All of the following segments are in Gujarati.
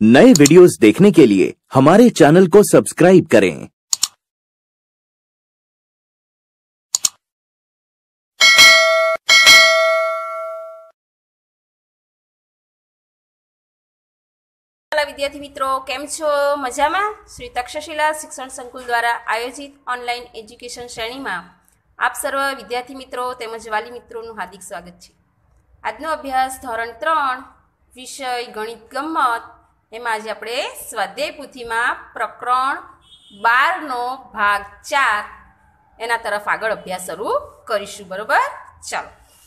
नए वीडियोस देखने के लिए हमारे चैनल को सब्सक्राइब करें। विद्यार्थी मित्रों केम छो मजामा। श्री तक्षशिला शिक्षण संकुल द्वारा आयोजित ऑनलाइन एज्युकेशन श्रेणी में आप सर्व विद्यार्थी मित्रों तेमज वाली मित्रों हार्दिक स्वागत है। आजनो अभ्यास धोरण 3 विषय गणित गम्मत एमां आज आपणे स्वाध्याय पोथी में प्रकरण 12 नो भाग 4 एना तरफ आगळ अभ्यास शुरू करीशुं। बरोबर, चलो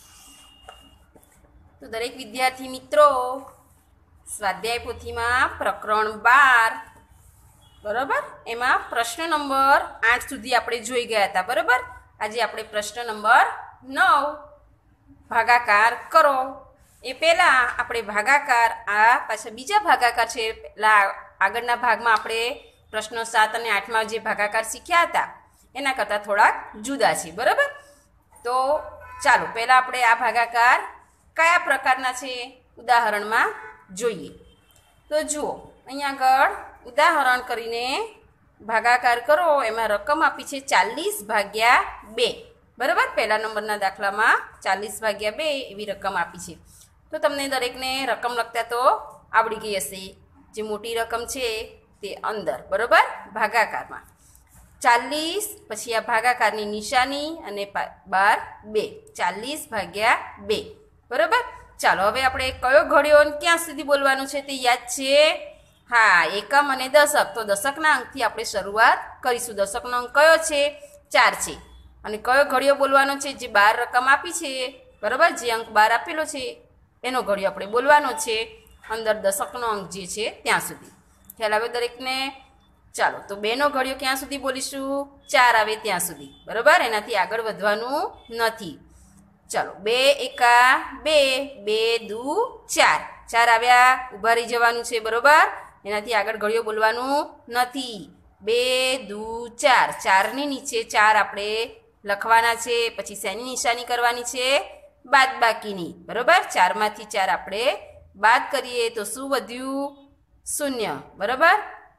तो दरेक विद्यार्थी मित्रों स्वाध्याय पोथी में प्रकरण 12 बराबर एमां प्रश्न नंबर 8 सुधी आपणे जोई गया था। बराबर, आज आपणे प्रश्न नंबर 9 भागाकार करो। ए पहला आपणे भागाकार आ पाछा बीजा भागाकार छे। पेला आगळना भागमां आपणे प्रश्नो 7 અને 8 मां जे भागाकार शीख्या हता एना करता थोड़ा जुदा छे। बराबर, तो चालो पहला आपणे आ भागाकार कया प्रकारना छे उदाहरण में જોઈએ। तो जुओ अहींया આગળ उदाहरण करीने भागाकार करो। एमां रकम आपी छे 40/2। बराबर, पहला नंबरना दाखलामां 40/2 एवी रकम आपी छे। तो तमने दरेकने रकम लखता तो आवड़ी गई हशे। जे मोटी रकम छे ते अंदर बराबर भागाकारमां 40 पछी आ भागाकारनी निशानी अने 12 40/2। बराबर, चालो हवे आपणे कयो घड़ियो क्यां सुधी बोलवानुं छे ते याद छे? हाँ, एकम अने दशक। तो दशकना अंकथी आपणे शरूआत करीशुं। दशकनो अंक कयो छे? 4 छे। अने कयो घड़ियो बोलवानो छे? जे 12 रकम आपी छे। बराबर, जे अंक 12 आपेलो छे एनो घड़ियो आपणे बोलवानो छे अंदर दशकनो अंक जे छे त्यां सुधी। ख्याल आवे दरेकने? चालो तो 2 नो घड़ियो क्यां सुधी बोलीशुं? 4 आवे त्यां सुधी। बराबर, एनाथी आगळ वधवानुं नथी। चलो 2 एका 2 2 दू 4 4 आव्या उभा रही जवानुं छे। बरोबर, एनाथी आगळ घड़ियो बोलवानुं नथी। 2 दू 4 4 नी नीचे 4 आपणे लखवाना छे। पछी शेनी निशानी करवानी छे? बादबाकीनी। बरोबर, 4 मांथी 4 आपणे बाद करीए तो शुं वध्युं? 0। बरोबर,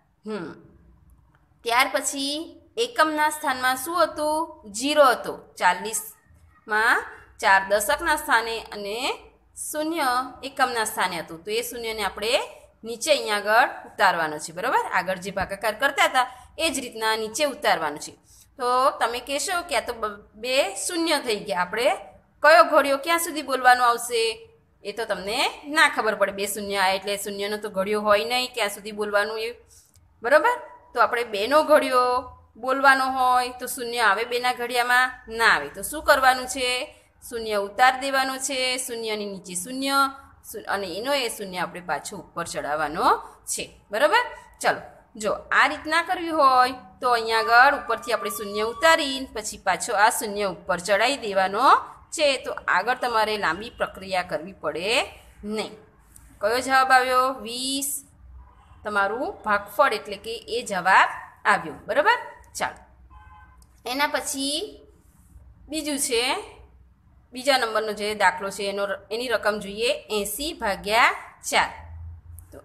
त्यार पछी एकमना स्थानमा शुं हतुं? 0 हतो। 40 मां 4 दशकना स्थाने अने 0 एकमना स्थाने हतुं। तो ए 0 ने आपणे नीचे अहींया આગળ उतारवानो छे। बराबर, આગળ जे भागाकार करता हता ए ज रीतना नीचे उतारवानुं छे। तो तमे कहेशो के आ तो 2 शून्य थई गया, आपणे कयो घड़ियो क्यां सुधी बोलवानो आवशे? ए तो तमने ना खबर पड़े। 2 शून्य आए एटले शून्यनो तो घड़ियो होय नहीं, क्यां सुधी बोलवानुं ए। बराबर, तो आपणे 2 नो घड़ियो बोलवानो होय तो 0 आवे 2 ना घड़ियामां? ना आवे। तो शुं करवानुं छे? 0 उतार देवानो छे। 0 नी नीचे 0 अने एनो ए 0 आपणे पाछो उपर चढ़ाववानो छे। बराबर, चलो जो आ रीतना करवी होय तो अहींया આગળ ઉપરથી આપણે 0 ઉતારીને પછી પાછો આ 0 ઉપર ચડાવી દેવાનો છે। તો આગળ તમારે લાંબી પ્રક્રિયા કરવી પડે નહીં। કયો જવાબ આવ્યો? 20 તમારું ભાગફળ એટલે કે એ જવાબ આવ્યો। બરાબર, ચાલો એના પછી બીજું છે बीजा नंबर नो जे दाखलो छे एनी रकम जोईए 80/4। तो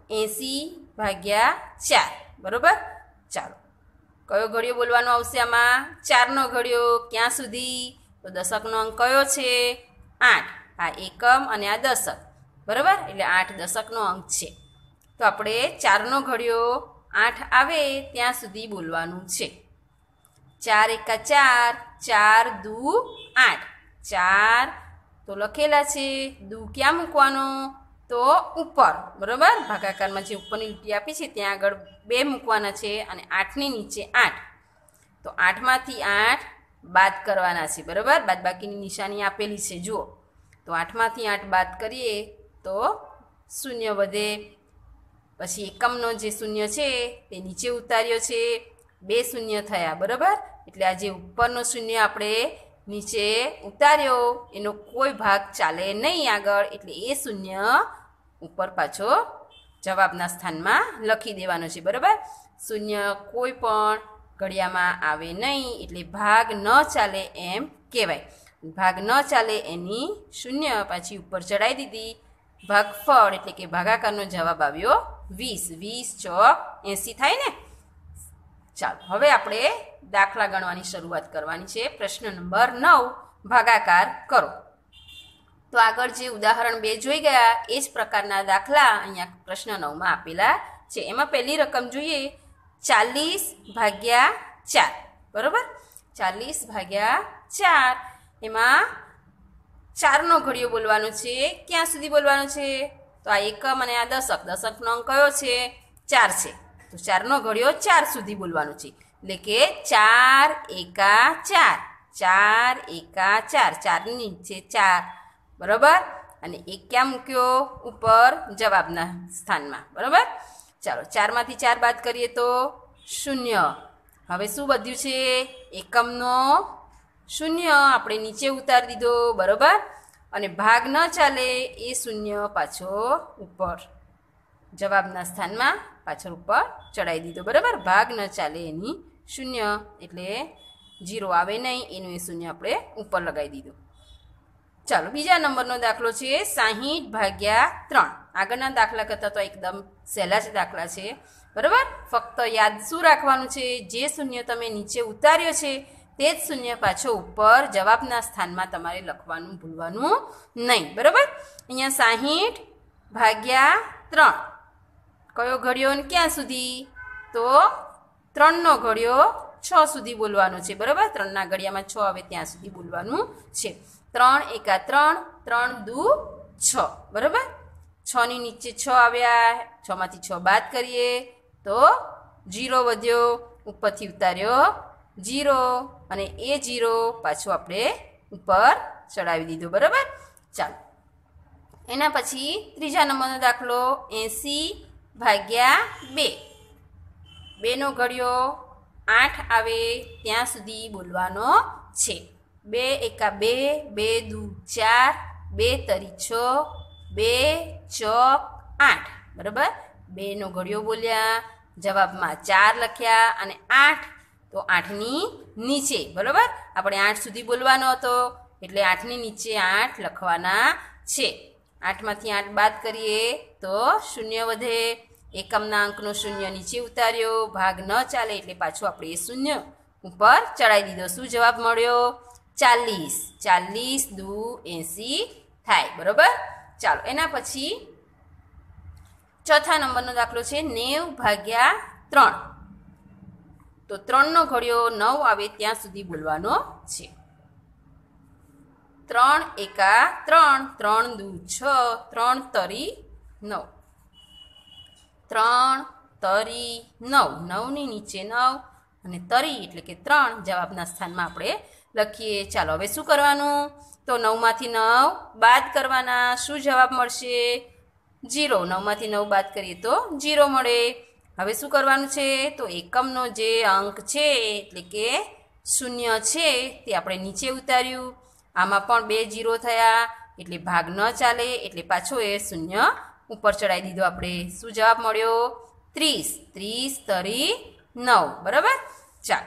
80/4। बरोबर, चालो कयो घड़ियो बोलवानो आवशे आमां? 4 नो घड़ियो। क्यां सुधी? तो दशकनो अंक कयो छे? 8। आ एकम अने आ दशक। बराबर, एटले 8 दशकनो अंक छे। तो आपणे 4 नो घड़ियो 8 आवे त्यां सुधी बोलवानुं छे। 4 एका 4 4 दू 8 4 तो लखेला छे। दू क्या मूकवानो? तो ऊपर। बराबर, भागाकार में जे उपरनी લીટી आपी छे त्यां આગળ 2 मूकवाना छे अने 8 ની નીચે 8। तो 8 मांथी 8 बाद करवाना छे। बराबर, बादबाकीनी निशानी आपेली छे जुओ। तो 8 मांथी 8 बाद करीए तो 0 वधे। पछी एकमनो जे 0 छे ते नीचे उतार्यो छे। 2 शून्य थया। बराबर, एटले आ जे उपरनो 0 आपणे नीचे उतार्यो एनो कोई भाग चाले नहीं आगळ, एटले ए 0 ऊपर पाछो जवाबना स्थानमा लखी देवानो छे। बराबर, 0 कोई पण घड़ियामां आवे नहीं एटले भाग न चाले एम कहेवाय। भाग न चाले एनी 0 पाછી ऊपर चढ़ाई दीधी ભાગફળ એટલે કે ભાગાકારનો જવાબ આવ્યો 20. 20 ચોક 80 થાય ને. ચાલો હવે આપણે દાખલા ગણવાની શરૂઆત કરવાની છે. પ્રશ્ન નંબર 9 ભાગાકાર કરો. તો આગળ જે ઉદાહરણ 2 જોઈ ગયા એ જ પ્રકારના દાખલા અહીંયા પ્રશ્ન 9માં આપેલા છે. એમાં પહેલી રકમ જોઈએ 40 ભાગ્યા 4. બરાબર, 40 ભાગ્યા 4. એમાં 4નો ઘડિયો બોલવાનો છે. ક્યાં સુધી બોલવાનો છે? તો આ એકમ અને આ દશક. દશકનો અંક કયો છે? 4 છે. તો 4નો ઘડિયો 4 સુધી બોલવાનો છે. એટલે કે 4 એકા 4. 4 એકા 4. 4ની નીચે 4. બરાબર, અને એક ક્યાં મૂક્યો? ઉપર જવાબના સ્થાનમાં. બરાબર, ચાલો 4માંથી 4 બાદ કરીએ તો 0. હવે શું વધ્યું છે? એકમનો 0 આપણે નીચે ઉતારી દીધો. બરાબર, અને ભાગ ન ચાલે એ 0 પાછો ઉપર જવાબના સ્થાનમાં પાછળ ઉપર ચડાવી દીધો. બરાબર, ભાગ ન ચાલે એની 0 એટલે 0 આવે નહીં, એનું એ 0 આપણે ઉપર લગાવી દીધું. ચાલો બીજા નંબરનો દાખલો છે 60 ભાગ્યા 3. આગળના દાખલા કરતાં તો એકદમ સહેલા જ દાખલા છે. બરાબર, ફક્ત યાદ શું રાખવાનું છે? જે 0 તમે નીચે ઉતાર્યો છે તે જ 0 પાછો ઉપર જવાબના સ્થાનમાં તમારે લખવાનું ભૂલવાનું નહીં. બરાબર, અહીંયા 60 ભાગ્યા 3. કયો ઘડિયો ને ક્યાં સુધી? તો 3નો ઘડિયો 6 સુધી બોલવાનો છે. બરાબર, 3ના ઘડિયામાં 6 આવે ત્યાં સુધી બોલવાનું છે. 3 એકા 3. 3 દુ 6. બરાબર, 6ની નીચે 6 આવ્યા. 6માંથી 6 બાદ કરીએ તો 0 વધ્યો. ઉપરથી ઉતાર્યો 0 અને એ 0 પાછું આપણે ઉપર ચડાવી દીધો. બરાબર, ચાલો એના પછી ત્રીજા નંબરનો દાખલો 80 ભાગ્યા 2. 2નો ઘડિયો 8 આવે ત્યાં સુધી બોલવાનો છે. 2 એકા 2. 2 દુ 4. 2 તરી 6. 2 ચોક 8. બરાબર, 2નો ઘડિયો બોલ્યા, જવાબમાં 4 લખ્યા અને 8. તો 8ની નીચે. બરાબર, આપણે 8 સુધી બોલવાનો હતો એટલે 8ની નીચે 8 લખવાના છે. 8માંથી 8 બાદ કરીએ તો 0 વધે. એકમના અંકનો 0 નીચે ઉતાર્યો. ભાગ ન ચાલે એટલે પાછું આપણે એ 0 ઉપર ચડાવી દીધો. શું જવાબ મળ્યો? 40. 40 દુ 80 થાય. બરાબર, ચાલો એના પછી ચોથા નંબરનો દાખલો છે 90 ભાગ્યા 3. તો 3નો ઘડિયો 9 આવે ત્યાં સુધી બોલવાનો છે. 3 એકા 3. 3 દુ 6. 3 તરી 9. 3 તરી 9. 9ની નીચે 9 અને તરી એટલે કે 3 જવાબના સ્થાનમાં આપણે લખીએ. ચાલો હવે શું કરવાનું? તો 9માંથી 9 બાદ કરવાના. શું જવાબ મળશે? 0. 9માંથી 9 બાદ કરીએ તો 0 મળે. હવે શું કરવાનું છે? તો એકમનો જે અંક છે એટલે કે 0 છે તે આપણે નીચે ઉતાર્યું. આમાં પણ 2 0 થયા એટલે ભાગ ન ચાલે એટલે પાછો એ 0 ઉપર ચડાવી દીધો આપણે. શું જવાબ મળ્યો? 30. 30 તરી 9. બરાબર, ચાલો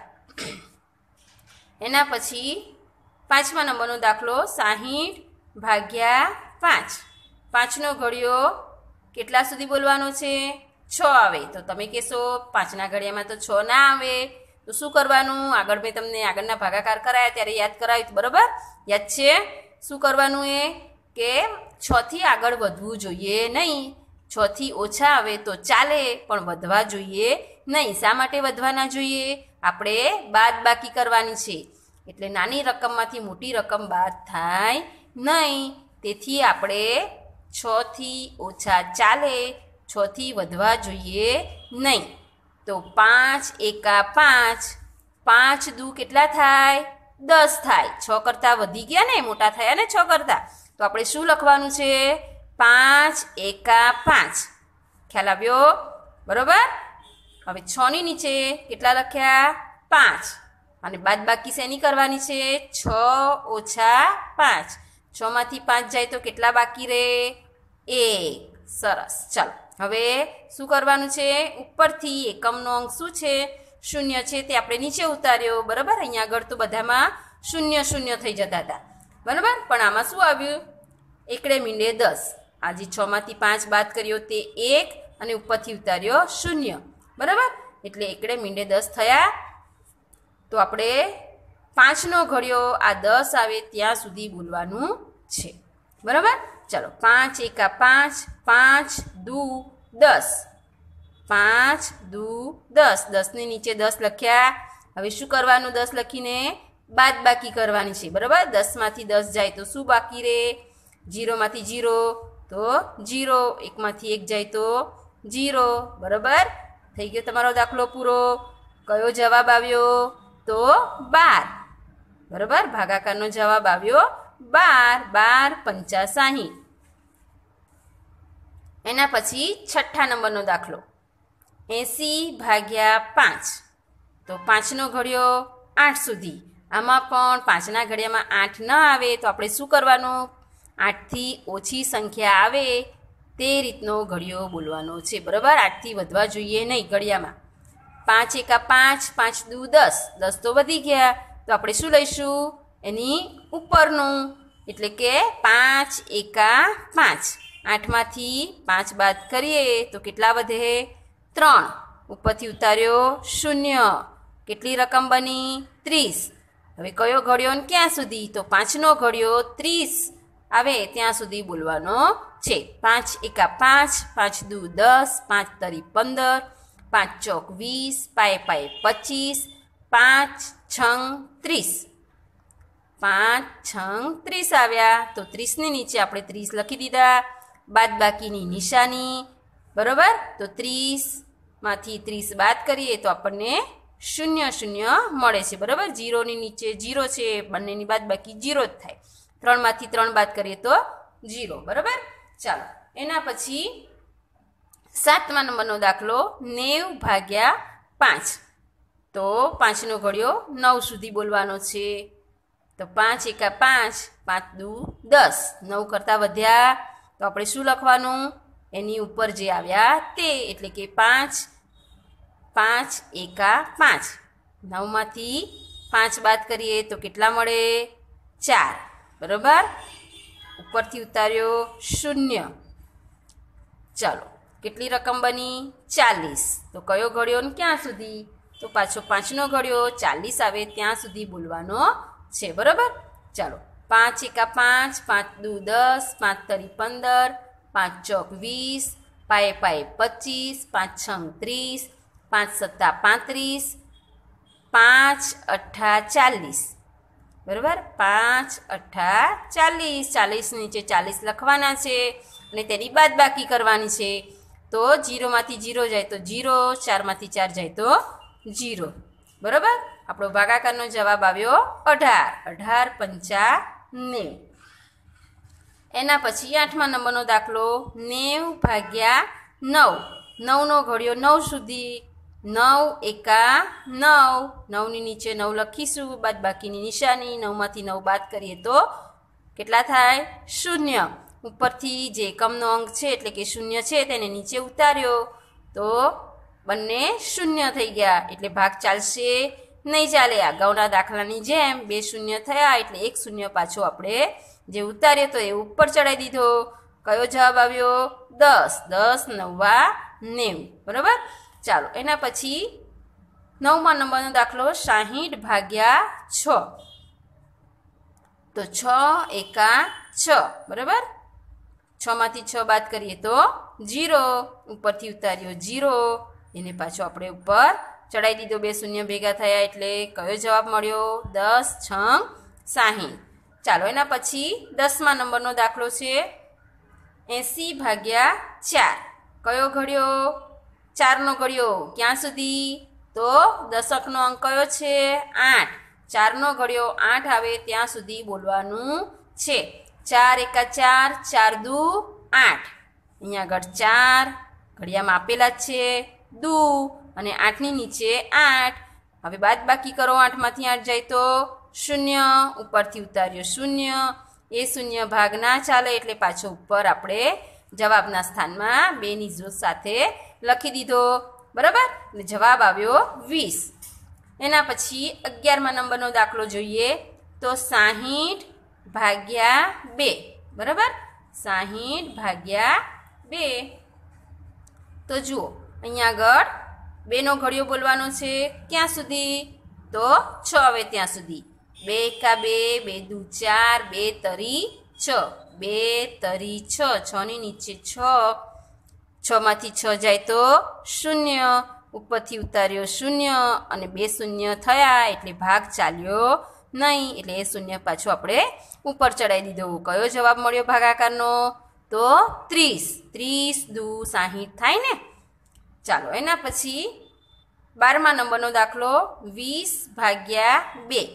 એના પછી પાંચમા નંબરનો દાખલો 60 ભાગ્યા 5. 5નો ઘડિયો કેટલા સુધી બોલવાનો છે? 6 આવે. તો તમે કહેશો 5ના ઘડિયામાં તો 6 ના આવે. તો શું કરવાનું? આગળ મેં તમને આગળના ભાગાકાર કરાયા ત્યારે યાદ કરાવ્યું. બરાબર, યાદ છે? શું કરવાનું? એ કે 6થી આગળ વધવું જોઈએ નહીં. 6થી ઓછા આવે તો ચાલે પણ વધવા જોઈએ નહીં. શા માટે વધવા ના જોઈએ? આપણે બાદ બાકી કરવાની છે એટલે નાની રકમમાંથી મોટી રકમ બાદ થાય નહીં. તેથી આપણે 6થી ઓછા ચાલે, 6થી વધવા જોઈએ નહીં. તો 5 એકા 5. 5 દુ કેટલા થાય? 10 થાય. 6 કરતાં વધી ગયા ને, મોટા થયા ને 6 કરતાં. તો આપણે શું લખવાનું છે? 5 એકા 5. ખ્યાલ આવ્યો? બરાબર, હવે 6ની નીચે કેટલા લખ્યા? 5. અને બાદ બાકી શેની કરવાની છે? 6 ઓછા 5. 6માંથી 5 જાય તો કેટલા બાકી રહે? 1. સરસ, ચાલો હવે શું કરવાનું છે? ઉપરથી એકમનો અંક શું છે? 0 છે તે આપણે નીચે ઉતાર્યો. બરાબર, અહીંયા આગળ તો બધામાં 0 0 થઈ જતા હતા. બરાબર, પણ આમાં શું આવ્યું? એકડે મીંડે 10. આ જે 6માંથી 5 બાદ કર્યો તે 1 અને ઉપરથી ઉતાર્યો 0, બરાબર. એટલે એકડે મીંડે 10 થયા. તો આપણે 5નો ઘડિયો આ 10 આવે ત્યાં સુધી બોલવાનું છે, બરાબર. ચાલો 5 એકા 5, 5 દુ 10, 5 દુ 10, 10ની નીચે 10 લખ્યા. હવે શું કરવાનું? 10 લખીને બાદ બાકી કરવાની છે, બરાબર. 10માંથી 10 જાય તો શું બાકી રહે? 0માંથી 0 તો 0, 1માંથી 1 જાય તો 0, બરાબર. થઈ ગયો તમારો દાખલો પૂરો. કયો જવાબ આવ્યો? તો 12, બરાબર. ભાગાકારનો જવાબ આવ્યો 12, 12 પંચા 60. એના પછી 6થા નંબરનો દાખલો 80 ભાગ્યા 5. તો 5નો ઘડિયો 8 સુધી. આમાં પણ 5ના ઘડિયામાં 8 ન આવે તો આપણે શું કરવાનું? 8થી ઓછી સંખ્યા આવે તે રીતનો ઘડિયો બોલવાનો છે, બરાબર. 8થી વધવા જોઈએ નહીં ઘડિયામાં. 5 એકા 5, 5 દુ 10, 10 તો વધી ગયા. તો આપણે શું લઈશું? એની ઉપરનું, એટલે કે 5 એકા 5. 8માંથી 5 બાદ કરીએ તો કેટલા વધે? 3. ઉપરથી ઉતાર્યો 0. કેટલી રકમ બની? 30. હવે કયો ઘડિયો ને ક્યાં સુધી? તો 5નો ઘડિયો 30 આવે ત્યાં સુધી બોલવાનો છે. 5 એકા 5, 5 દુ 10, 5 તરી 15, 5 ચોક 20, પાએ પાએ 25, 5 છંગ 30. 5 છંગ 30 આવ્યા. તો 30ની નીચે આપણે 30 લખી દીધા. બાદ બાકીની નિશાની, બરાબર. તો 30માંથી 30 બાદ કરીએ તો આપણને 0 0 મળે છે, બરાબર. 0ની નીચે 0 છે, બંનેની બાદ બાકી 0 જ થાય. 3માંથી 3 બાદ કરીએ તો 0, બરાબર. ચાલો એના પછી 7મા નંબરનો દાખલો 90 ભાગ્યા 5. તો 5નો ઘડિયો 9 સુધી બોલવાનો છે. તો 5 એકા 5, 5 દુ 10, 9 કરતાં વધ્યા તો આપણે શું લખવાનું? એની ઉપર જે આવ્યા તે, એટલે કે 5, 5 એકા 5. 9માંથી 5 બાદ કરીએ તો કેટલા મળે? 4, બરાબર. ઉપરથી ઉતાર્યો 0. ચાલો કેટલી રકમ બની? 40. તો કયો ઘડિયો ને ક્યાં સુધી? તો પાછો 5નો ઘડિયો 40 આવે ત્યાં સુધી બોલવાનો છે, બરાબર. ચાલો 5 એકા 5, 5 દુ 10, 5 તરી 15, 5 ચોક 20, પાએ પાએ 25, 5 છંગ 30, 5 સત્તા 35, 5 અઠ્ઠા 40, બરાબર. 5 અઠ્ઠા 40. 40 નીચે 40 લખવાના છે અને તેની બાદ બાકી કરવાની છે. તો 0માંથી 0 જાય તો 0, 4માંથી 4 જાય તો 0, બરાબર. આપણો ભાગાકારનો જવાબ આવ્યો 18. 18 પંચા 90. એના પછી 8મા નંબરનો દાખલો 90 ભાગ્યા 9. 9નો ઘડિયો 9 સુધી. 9 એકા 9, 9ની નીચે 9 લખીશું, બાદ બાકીની નિશાની. 9માંથી 9 બાદ કરીએ તો કેટલા થાય? 0. ઉપરથી જે એકમનો અંક છે એટલે કે 0 છે તેને નીચે ઉતાર્યો તો બંને 0 થઈ ગયા, એટલે ભાગ ચાલશે નહીં, ચાલે. અગાઉના દાખલાની જેમ 2 0 થયા એટલે 1 0 પાછો આપણે જે ઉતાર્યો તો એ ઉપર ચડાવી દીધો. કયો જવાબ આવ્યો? 10. 10 9 90, બરાબર. ચાલો એના પછી 9મા નંબરનો દાખલો 60 ભાગ્યા 6. તો 6 એકા 6, બરાબર. 6માંથી 6 બાદ કરીએ તો 0. ઉપરથી ઉતાર્યો 0, એને પાછો આપણે ઉપર ચડાવી દીધો. 2 0 ભેગા થયા એટલે કયો જવાબ મળ્યો? 10 6 60. ચાલો એના પછી 10મા નંબરનો દાખલો છે 80 ભાગ્યા 4. કયો ઘડિયો? 4નો ઘડિયો ક્યાં સુધી? તો દશકનો અંક કયો છે? 8. 4નો ઘડિયો 8 આવે ત્યાં સુધી બોલવાનું છે. 4 એકા 4, 4 દુ 8. અહીંયા આગળ 4 ઘડિયામાં આપેલા જ છે, દુ અને 8ની નીચે 8. હવે બાદ બાકી કરો. 8માંથી 8 જાય તો 0. ઉપરથી ઉતાર્યો 0. એ 0 ભાગ ના ચાલે એટલે પાછો ઉપર આપણે જવાબના સ્થાનમાં 2ની જોડ સાથે લખી દીધો, બરાબર. એટલે જવાબ આવ્યો 20. એના પછી 11મા નંબરનો દાખલો જોઈએ તો 60 ભાગ્યા 2, બરાબર. 60 ભાગ્યા 2. તો જુઓ અહીંયા આગળ 2નો ઘડિયો બોલવાનો છે ક્યાં સુધી? તો 6 આવે ત્યાં સુધી. 2 એકા 2, 2 દુ 4, 2 તરી 6, 2 તરી 6, 6 ની નીચે 6, 6 માંથી 6 જાય તો 0, ઉપરથી ઉતાર્યો 0 અને 2 શૂન્ય થયા એટલે ભાગ ચાલ્યો નહીં, એટલે એ શૂન્ય પાછું આપણે ઉપર ચડાવી દીધો. કયો જવાબ મળ્યો ભાગાકારનો? તો 30. 30 દુ 60 થાય ને. ચાલો એના પછી 12મા નંબરનો દાખલો 20 ભાગ્યા 2.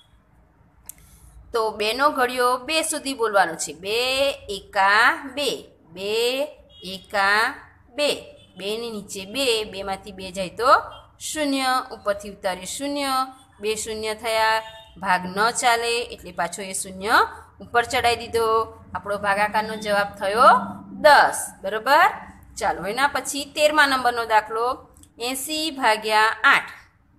તો 2નો ઘડિયો 2 સુધી બોલવાનો છે. 2 એકા 2, 2 એકા 2, 2 ની નીચે 2, 2 માંથી 2 જાય તો 0, ઉપરથી ઉતાર્યું 0, 2 શૂન્ય થયા, ભાગ ન ચાલે એટલે પાછો એ શૂન્ય ઉપર ચડાવી દીધો. આપણો ભાગાકારનો જવાબ થયો 10. બરાબર. ચાલો એના પછી 13મા નંબરનો દાખલો 80 ભાગ્યા 8.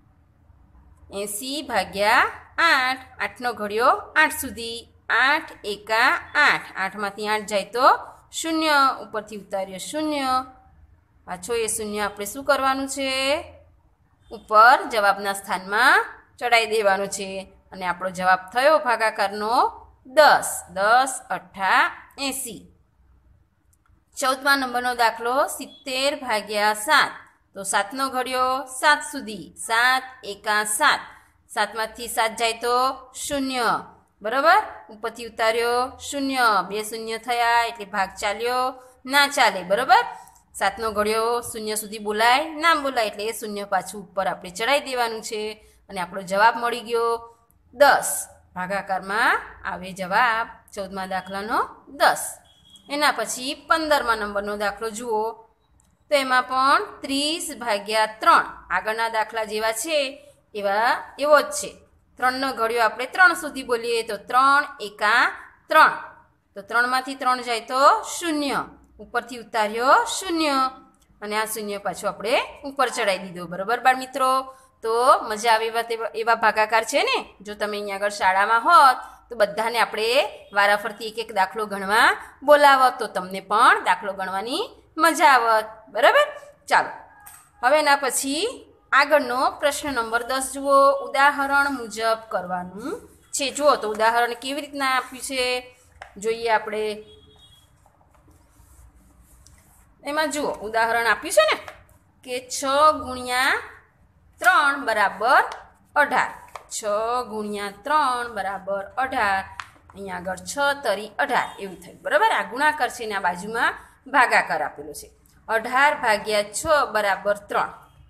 80 ભાગ્યા 8. 8નો ઘડિયો 8 સુધી. 8 એકા 8, 8 માંથી 8 જાય તો 0, ઉપરથી ઉતાર્યો 0, પાછો એ શૂન્ય આપણે શું કરવાનું છે? ઉપર જવાબના સ્થાનમાં ચડાવી દેવાનું છે અને આપણો જવાબ થયો ભાગાકારનો 10. 10 8 80. 14મા નંબરનો દાખલો 70 ભાગ્યા 7. તો 7નો ઘડિયો 7 સુધી. 7 એકા 7, 7 માંથી 7 જાય તો 0, બરાબર, ઉપરથી ઉતાર્યો 0, 2 શૂન્ય થયા એટલે ભાગ ચાલ્યો ના ચાલે. બરાબર. 7નો ઘડિયો 0 સુધી બોલાય ના બોલાય એટલે એ શૂન્ય પાછું ઉપર આપણે ચડાવી દેવાનું છે અને આપણો જવાબ મળી ગયો 10. ભાગાકારમાં આવે જવાબ 14મા દાખલાનો 10. એના પછી 15મા નંબરનો દાખલો જુઓ. તો એમાં પણ 30 ભાગ્યા 3. આગળના દાખલા જેવા છે એવો જ છે. 3નો ઘડિયો આપણે 3 સુધી બોલીએ તો 3 એકા 3. તો 3 માંથી 3 જાય તો 0, ઉપરથી ઉતાર્યો 0 અને આ શૂન્ય પાછું આપણે ઉપર ચડાવી દીધો. બરાબર બાળ મિત્રો. તો મજા આવે એવા ભાગાકાર છે ને. જો તમે અહીંયા આગળ શાળામાં હોત તો બધાને આપણે વારાફરતી એક એક દાખલો ગણવા બોલાવત તો તમને પણ દાખલો ગણવાની મજા આવત. બરાબર. ચાલો હવે એના પછી આગળનો પ્રશ્ન નંબર 10 જુઓ. ઉદાહરણ મુજબ કરવાનું છે. જુઓ તો ઉદાહરણ કેવી રીતના આપ્યું છે જોઈએ આપણે. એમાં જુઓ ઉદાહરણ આપ્યું છે ને કે 6 ગુણ્યા 3 બરાબર 18. 6 ગુણ્યા 3 બરાબર 18. અહીંયા આગળ 6 તરી 18 એવું થયું. બરાબર. આ ગુણાકાર છે ને આ બાજુમાં ભાગાકાર આપેલો છે. 18 ભાગ્યા 6 બરાબર 3.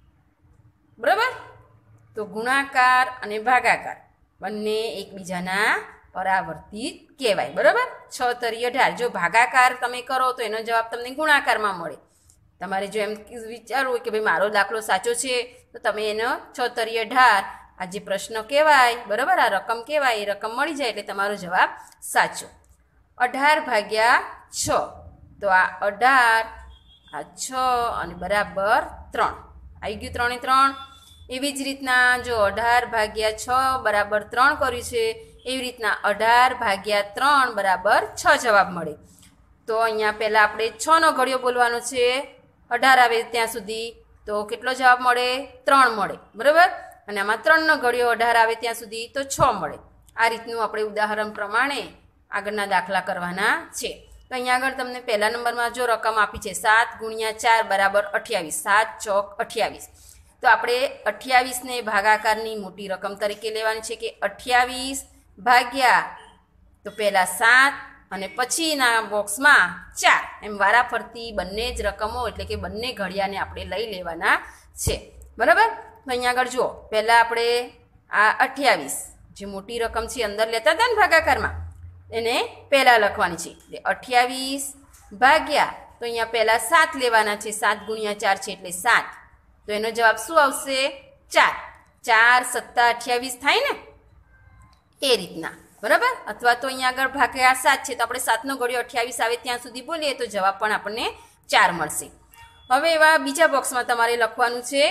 બરાબર. તો ગુણાકાર અને ભાગાકાર બંને એકબીજાના પરાવર્તિત કહેવાય. બરાબર. 6 તરી 18. જો ભાગાકાર તમે કરો તો એનો જવાબ તમને ગુણાકારમાં મળે. તમારે જો એમ વિચારવું હોય કે ભાઈ મારો દાખલો સાચો છે તો તમે એનો 6 તરી 18 આ જે પ્રશ્ન કહેવાય, બરાબર, આ રકમ કહેવાય, એ રકમ મળી જાય એટલે તમારો જવાબ સાચો. 18 ભાગ્યા 6. તો આ 18, આ 6 અને બરાબર 3 આવી ગયું. 3 એ 3. એવી જ રીતના જો 18 ભાગ્યા 6 બરાબર 3 કર્યું છે એવી રીતના 18 ભાગ્યા 3 બરાબર 6 જવાબ મળે. તો અહીંયા પહેલાં આપણે 6નો ઘડિયો બોલવાનો છે. 18 આવે ત્યાં સુધી તો કેટલો જવાબ મળે? 3 મળે. બરાબર. અને આમાં 3નો ઘડિયો 18 આવે ત્યાં સુધી તો 6 મળે. આ રીતનું આપણે ઉદાહરણ પ્રમાણે આગળના દાખલા કરવાના છે. તો અહીંયા આગળ તમને પહેલા નંબરમાં જો રકમ આપી છે 7 ગુણ્યા 4 બરાબર 28. 7 ચોક 28. તો આપણે 28ને ભાગાકારની મોટી રકમ તરીકે લેવાની છે કે 28 ભાગ્યા તો પહેલાં 7 અને પછીના બોક્સમાં 4 એમ વારાફરતી બંને જ રકમો એટલે કે બંને ઘડિયાને આપણે લઈ લેવાના છે. બરાબર. તો અહીંયા આગળ જુઓ પહેલાં આપણે આ 28 જે મોટી રકમ છે અંદર લેતા હતા ને ભાગાકારમાં એને પહેલાં લખવાની છે. એટલે 28 ભાગ્યા તો અહીંયા પહેલાં 7 લેવાના છે. 7 ગુણ્યા 4 છે એટલે 7. તો એનો જવાબ શું આવશે? 4. 4 સત્તા 28 થાય ને એ રીતના. બરાબર. અથવા તો અહીંયા આગળ ભાગ્યા 7 છે તો આપણે 7નો ઘડિયો 28 આવે ત્યાં સુધી બોલીએ તો જવાબ પણ આપણને 4 મળશે. હવે એવા બીજા બોક્સમાં તમારે લખવાનું છે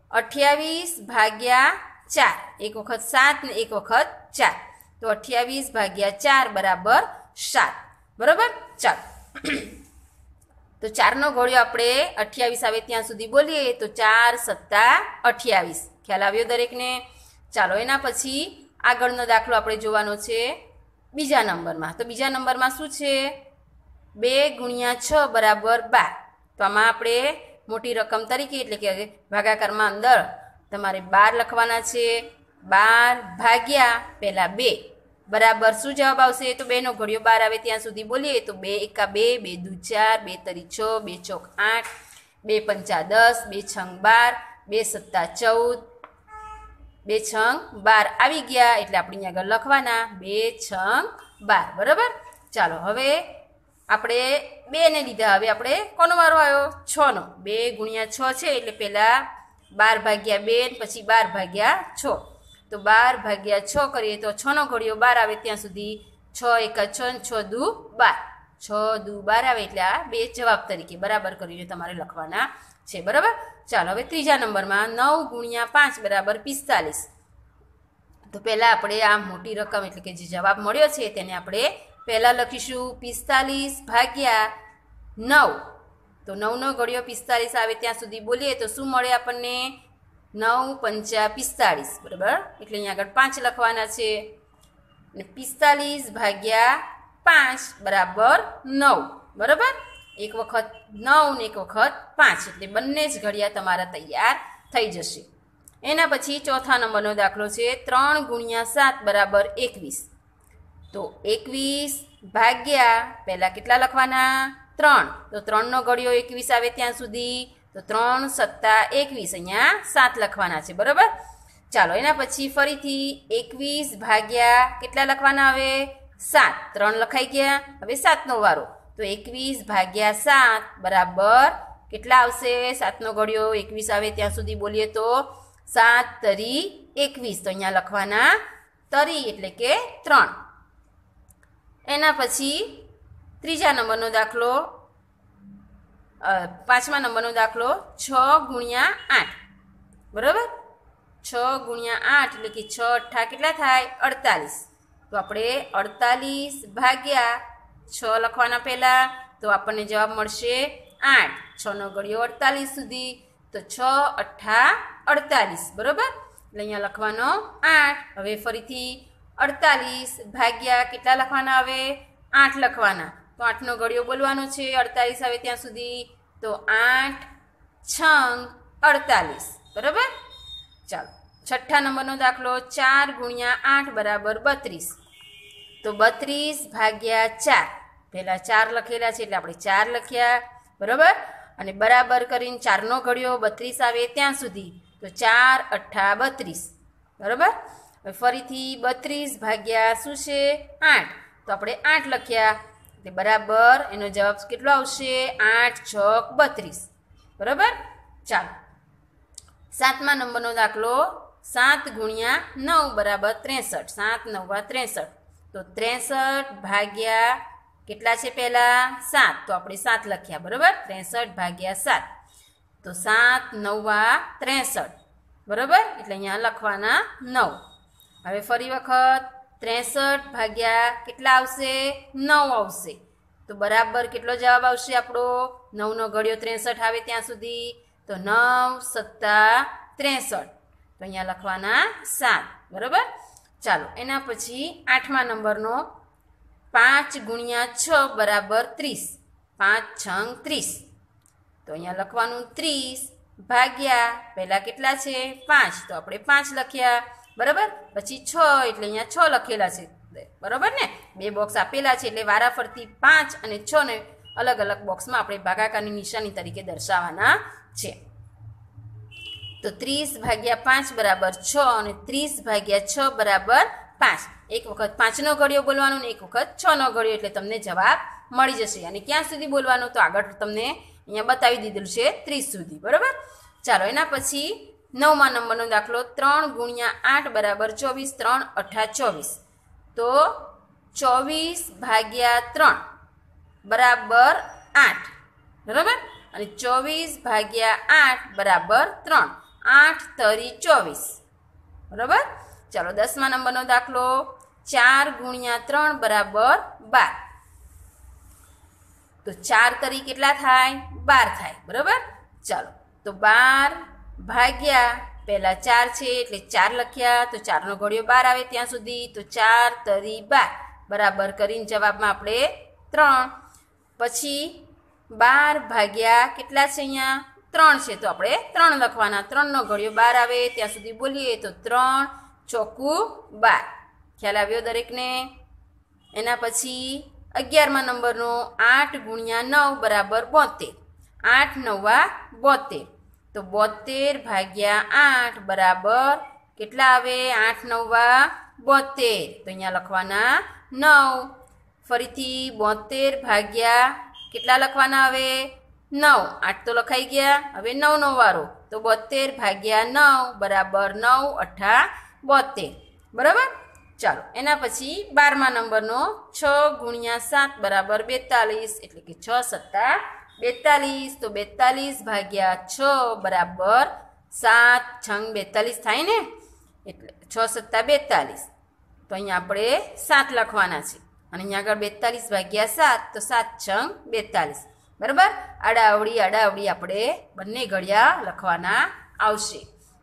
28 ભાગ્યા 4. એક વખત 7 ને એક વખત 4. તો 28 ભાગ્યા 4 બરાબર 7. બરાબર. ચાલો તો 4નો ઘડિયો આપણે 28 આવે ત્યાં સુધી બોલીએ તો 4 સત્તા 28. ખ્યાલ આવ્યો દરેકને? ચાલો એના પછી આગળનો દાખલો આપણે જોવાનો છે બીજા નંબરમાં. તો બીજા નંબરમાં શું છે? 2 ગુણ્યા 6 બરાબર 12. તો આમાં આપણે મોટી રકમ તરીકે એટલે કે ભાગાકારમાં અંદર તમારે 12 લખવાના છે. 12 ભાગ્યા પહેલાં 2 બરાબર શું જવાબ આવશે? તો 2નો ઘડિયો 12 આવે ત્યાં સુધી બોલીએ તો 2 એકા 2, 2 દુ 4, 2 તરી 6, 2 ચોક 8, 2 પંચા 10, 2 છંગ 12, 2 સત્તા 14, 2 છંગ 12 આવી ગયા. એટલે આપણે અહીંયા આગળ લખવાના 2 છંગ 12. બરાબર? ચાલો હવે આપણે 2ને લીધા. હવે આપણે કોનો વારો આવ્યો? 6નો. 2 ગુણ્યા 6 છે એટલે પહેલાં 12 ભાગ્યા 2 પછી 12 ભાગ્યા 6. તો 12 ભાગ્યા 6 કરીએ તો 6નો ઘડિયો 12 આવે ત્યાં સુધી 6 એકા 6, 6 દુ 12. 6 દુ 12 આવે એટલે આ 2 જવાબ તરીકે બરાબર કરીને તમારે લખવાના છે. બરાબર? ચાલો હવે ત્રીજા નંબરમાં 9 ગુણ્યા 5 બરાબર 45. તો પહેલાં આપણે આ મોટી રકમ એટલે કે જે જવાબ મળ્યો છે તેને આપણે પહેલાં લખીશું 45 ભાગ્યા 9. તો 9નો ઘડિયો 45 આવે ત્યાં સુધી બોલીએ તો શું મળે આપણને? 9 પંચા 45. બરાબર? એટલે અહીંયા આગળ 5 લખવાના છે. અને 45 ભાગ્યા 5 બરાબર 9. બરાબર? એક વખત 9 ને એક વખત 5 એટલે બંને જ ઘડિયા તમારા તૈયાર થઈ જશે. એના પછી ચોથા નંબરનો દાખલો છે 3 ગુણ્યા 7 બરાબર 21. તો 21 ભાગ્યા પહેલાં કેટલા લખવાના? 3. તો 3નો ઘડિયો 21 આવે ત્યાં સુધી તો 3 સત્તા 21. અહીંયા 7 લખવાના છે. બરાબર? ચાલો એના પછી ફરીથી 21 ભાગ્યા કેટલા લખવાના? હવે 7. 3 લખાઈ ગયા. હવે 7નો વારો. તો 21 ભાગ્યા 7 બરાબર કેટલા આવશે? 7નો ઘડિયો 21 આવે ત્યાં સુધી બોલીએ તો 7 તરી 21. તો અહીંયા લખવાના તરી એટલે કે 3. એના પછી ત્રીજા નંબરનો દાખલો 5મા નંબરનો દાખલો 6 ગુણ્યા 8. બરાબર? 6 ગુણ્યા 8 એટલે કે 6 અઠ્ઠા કેટલા થાય? 48. તો આપણે 48 ભાગ્યા 6 લખવાના પહેલાં તો આપણને જવાબ મળશે 8. 6નો ઘડિયો 48 સુધી તો 6 અઠ્ઠા 48. બરાબર? એટલે અહીંયા લખવાનો 8. હવે ફરીથી 48 ભાગ્યા કેટલા લખવાના? હવે 8 લખવાના. તો 8નો ઘડિયો બોલવાનો છે 48 આવે ત્યાં સુધી તો 8 છંગ 48. બરાબર? ચાલો છઠ્ઠા નંબરનો દાખલો 4 ગુણ્યા 8 બરાબર 32. તો 32 ભાગ્યા 4 પહેલાં 4 લખેલા છે એટલે આપણે 4 લખ્યા. બરાબર? અને બરાબર કરીને 4નો ઘડિયો 32 આવે ત્યાં સુધી તો 4 અઠ્ઠા 32. બરાબર? હવે ફરીથી 32 ભાગ્યા શું છે? 8. તો આપણે 8 લખ્યા એટલે બરાબર એનો જવાબ કેટલો આવશે? 8 ચોક 32. બરાબર? ચાલો 7મા નંબરનો દાખલો 7 ગુણ્યા 9 બરાબર 63. 7 9 63. તો 63 ભાગ્યા કેટલા છે પહેલાં? 7. તો આપણે 7 લખ્યા. બરાબર? 63 ભાગ્યા 7. તો 7 9 63. બરાબર? એટલે અહીંયા લખવાના 9. હવે ફરી વખત 63 ભાગ્યા કેટલા આવશે? 9 આવશે. તો બરાબર કેટલો જવાબ આવશે આપણો? 9નો ઘડિયો 63 આવે ત્યાં સુધી તો 9 સત્તા 63. તો અહીંયા લખવાના 7. બરાબર? ચાલો એના પછી 8મા નંબરનો 5 ગુણ્યા 6 બરાબર 30. 5 છંગ 30. તો અહીંયા લખવાનું 30 ભાગ્યા પહેલાં કેટલા છે? 5. તો આપણે 5 લખ્યા. બરાબર? પછી 6 એટલે અહીંયા 6 લખેલા છે. બરાબર ને? 2 બોક્સ આપેલા છે એટલે વારાફરતી 5 અને 6ને અલગ અલગ બોક્સમાં આપણે ભાગાકારની નિશાની તરીકે દર્શાવવાના છે. તો 30 ભાગ્યા 5 બરાબર 6 અને 30 ભાગ્યા 6 બરાબર 5. એક વખત 5નો ઘડિયો બોલવાનો ને એક વખત 6નો ઘડિયો એટલે તમને જવાબ મળી જશે. અને ક્યાં સુધી બોલવાનું? તો આગળ તમને અહીંયા બતાવી દીધેલું છે 30 સુધી. બરાબર? ચાલો એના પછી 9મા નંબરનો દાખલો 3 ગુણ્યા 8 બરાબર 24. 3 અઠ્ઠા 24. તો 24 ભાગ્યા 3 બરાબર 8. બરાબર? અને 24 ભાગ્યા 8 બરાબર 3. 8 તરી 24. બરાબર? ચાલો 10મા નંબરનો દાખલો 4 ગુણ્યા 3 બરાબર 12. તો 4 તરી કેટલા થાય? 12 થાય, બરાબર? ચાલો, તો 12 ભાગ્યા પહેલા 4 છે એટલે 4 લખ્યા, તો 4 નો ઘડિયો 12 આવે ત્યાં સુધી, તો 4 તરી 12 બરાબર કરીને જવાબમાં આપણે 3. પછી 12 ભાગ્યા કેટલા છે? અહીંયા 3 છે, તો આપણે 3 લખવાના. 3 નો ઘડિયો 12 આવે ત્યાં સુધી બોલીએ તો 3 ચોકું 12. ખ્યાલ આવ્યો દરેકને? એના પછી 11મા નંબરનો 8 ગુણ્યા 9 બરાબર 72. 8 9 72, તો 72 ભાગ્યા 8 બરાબર કેટલા આવે? 8 9 72, તો અહીંયા લખવાના 9. ફરીથી 72 ભાગ્યા કેટલા લખવાના આવે? 9. 8 તો લખાઈ ગયા, હવે 9 નો વારો, તો 72 ભાગ્યા 9 બરાબર 9 8 72, બરાબર? ચાલો, એના પછી 12મા નંબરનો 6 ગુણ્યા 7 બરાબર 42, એટલે કે 6 સત્તા 42, તો 42 ભાગ્યા 6 બરાબર 7 છંગ 42 થાય ને, એટલે 6 સત્તા 42, તો અહીંયા આપણે 7 લખવાના છે. અને અહીંયા આગળ 42 ભાગ્યા 7, તો 7 છંગ 42, બરાબર? આડાઅવળી આપણે બંને ઘડિયા લખવાના આવશે.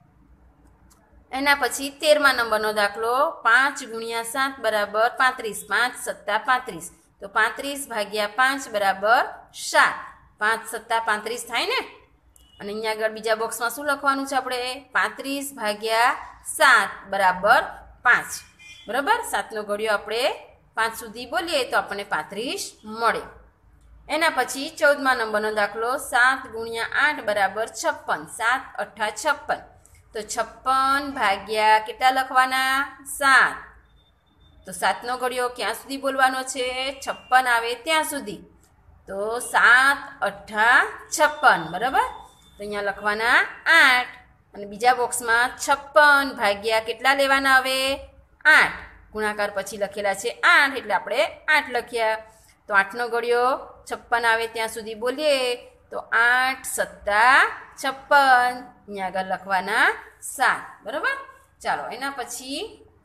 એના પછી 13મા નંબરનો દાખલો 5 ગુણ્યા 7 બરાબર 35, 5 સત્તા 35, તો 35 ભાગ્યા 5 બરાબર 7, 5 સત્તા 35 થાય ને. અને અહીંયા આગળ બીજા બોક્સમાં શું લખવાનું છે આપણે? 35 ભાગ્યા 7 બરાબર 5, બરાબર? 7 નો ઘડિયો આપણે 5 સુધી બોલીએ તો આપણને 35 મળે. એના પછી 14મા નંબરનો દાખલો 7 ગુણ્યા 8 બરાબર 56, 7 8 56, તો 56 ભાગ્યા કેટલા લખવાના? 7, તો 7 નો ઘડિયો ક્યાં સુધી બોલવાનો છે? 56 આવે ત્યાં સુધી, તો 7 8 56, બરાબર? તો અહીંયા લખવાના 8. અને બીજા બોક્સમાં 56 ભાગ્યા કેટલા લેવાના આવે? 8. ગુણાકાર પછી લખેલા છે 8, એટલે આપણે 8 લખ્યા. તો 8 નો ઘડિયો 56 આવે ત્યાં સુધી બોલીએ તો 8 સત્તા 56, અહીંયા આગળ લખવાના 7, બરાબર? ચાલો, એના પછી